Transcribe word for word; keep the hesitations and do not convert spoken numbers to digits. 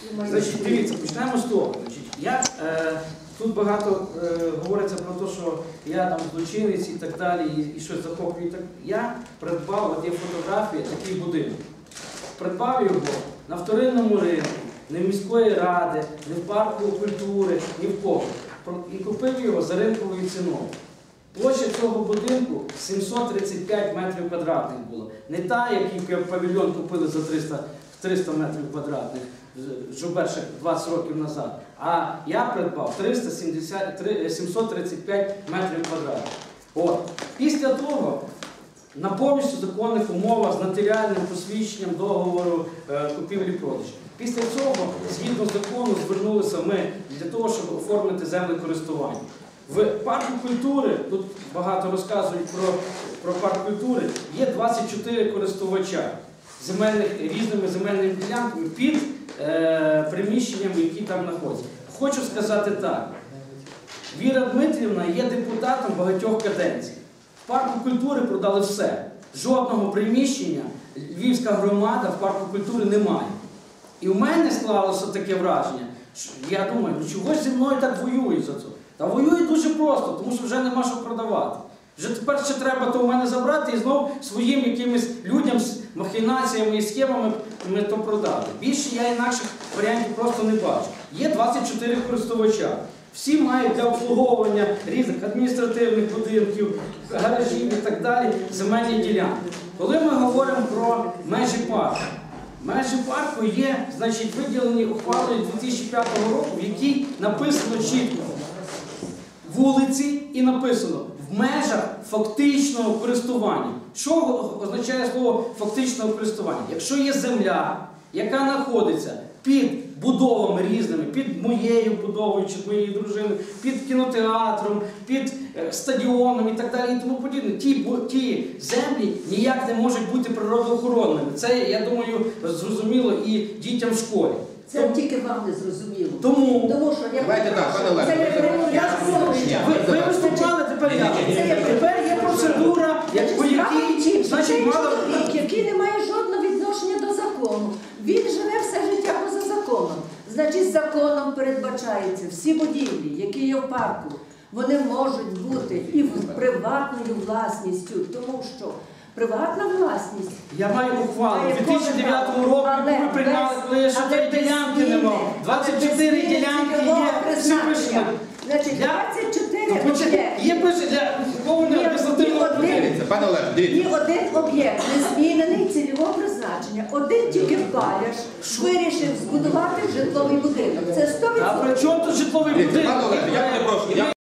Значить, дивіться, почнемо з того. Значить, я, е, тут багато е, говориться про те, що я там злочинець і так далі, і, і щось захоплюю. Так. Я придбав, от є фотографія, такий будинок. Придбав його на вторинному ринку, не в міської ради, не в парку культури, ні в кого. І купив його за ринковою ціною. Площа цього будинку сімсот тридцять п'ять метрів квадратних було. Не та, який павільйон купили за триста метрів квадратних, жоберших двадцять років назад. А я придбав сімсот тридцять п'ять метрів квадратних. От. Після того, на повністю законних умовах, з нотаріальним посвідченням договору е, купівлі-продажу. Після цього, згідно закону, звернулися ми для того, щоб оформити землекористування. В парку культури, тут багато розказують про, про парк культури, є двадцять чотири користувача земельних, різними земельними ділянками під е, приміщеннями, які там знаходяться. Хочу сказати так, Віра Дмитрівна є депутатом багатьох каденцій. В парку культури продали все. Жодного приміщення Львівська громада в парку культури не має. І в мене склалося таке враження, що я думаю, ну чого ж зі мною так воюють за це? Та воюють дуже просто, тому що вже нема що продавати. Вже тепер ще треба то в мене забрати і знову своїм якимось людям з махінаціями і схемами ми то продати. Більше я інакших варіантів просто не бачу. Є двадцять чотири користувача. Всі мають для обслуговування різних адміністративних будинків, гаражів і так далі земельні ділянки. Коли ми говоримо про межі парку, межі парку є, значить, виділені ухвалою дві тисячі п'ятого року, в якій написано чітко вулиці і написано в межах фактичного користування. Що означає слово фактичного користування? Якщо є земля, яка знаходиться під будовами різними, під моєю будовою чи моєї дружини, під кінотеатром, під стадіоном і так далі і тому подібне, ті, ті землі ніяк не можуть бути природоохоронними. Це, я думаю, зрозуміло і дітям в школі. Це Тому, тільки вам не зрозуміло. Тому, Тому що я Давайте так, пане Олег. Ви, ви виступали, тепер я. Тепер є процедура, по якій, значить, мало... який не має жодного відношення до закону. Він живе все життя поза законом. Значить, законом передбачається всі будівлі, які є в парку, вони можуть бути і приватною власністю, тому що приватна власність. Я маю ухвалу. У дві тисячі дев'ятому році ви приймали, коли ще тої ділянки нема. двадцять чотири ділянки є. Все пишено. Значить, двадцять чотири об'єкти. Є пише для повного адміністративного Дивіться, пане Олег, дивіться. І один об'єкт не змінений цільового призначення. Один тільки Баляш вирішив збудувати житловий будинок. Це сто відсотків. А при чому тут житловий будинок?